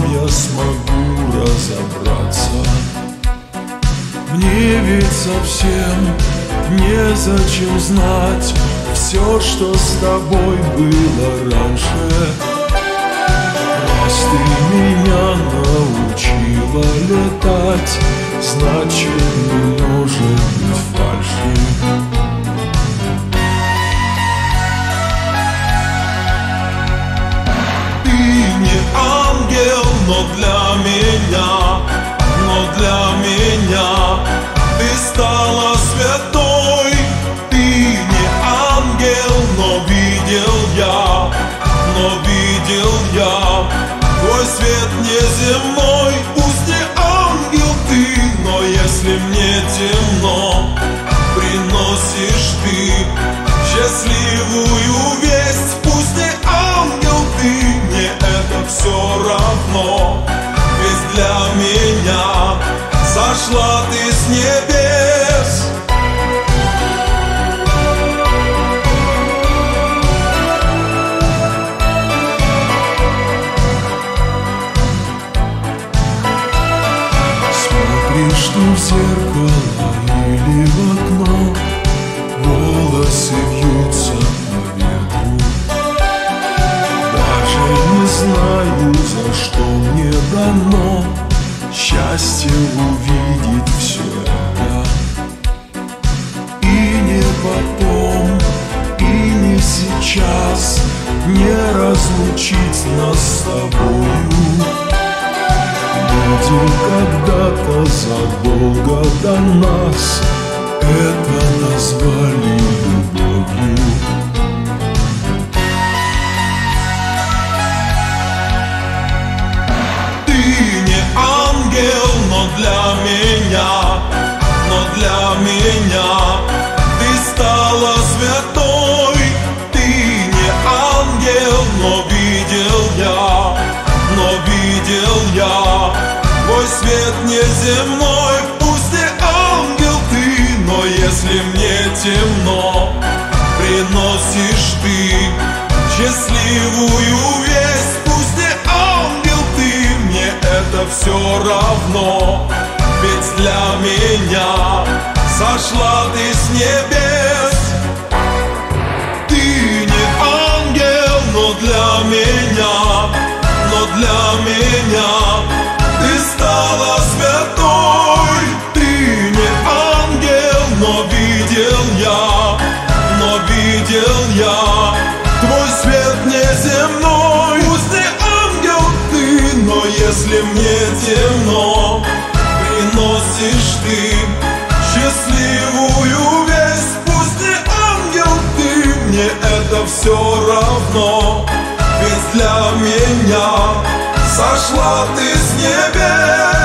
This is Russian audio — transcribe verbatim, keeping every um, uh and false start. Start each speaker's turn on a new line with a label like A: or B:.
A: я смогу разобраться. Мне ведь совсем незачем знать все, что с тобой было раньше. Раз ты меня научила летать, значит, не может быть фальши. Ты не ангел, но для меня, но для меня ты стала святой. Ты не ангел, но видел я, но видел я твой свет неземной. Пусть не ангел ты, но если мне темно, приносишь ты счастливую весть. Пусть не ангел ты, мне это все равно, ведь для меня сошла ты с небес. Смотришь ты в зеркало или в окно, волосы вьются по ветру. Даже не знаю, за что мне дано счастье увидеть все это. И не потом, и не сейчас не разлучить нас с тобою. Люди когда-то задолго до нас это назвали любовью. Ты не ангел, но для меня, но для меня ты стала святой. Ты не ангел, но видел я, но видел я твой свет неземной. Пусть не ангел ты, но если мне темно, приносишь ты счастливую весть. Пусть не ангел ты, мне это все равно, ведь для меня сошла ты с небес. Ты не ангел, но для меня, но для меня ты стала святой. Ты не ангел, но видел я, но видел я твой свет неземной. Пусть не ангел ты, но если мне темно, приносишь ты счастливую весть. Пусть не ангел ты, мне это все равно, ведь для меня сошла ты с небес.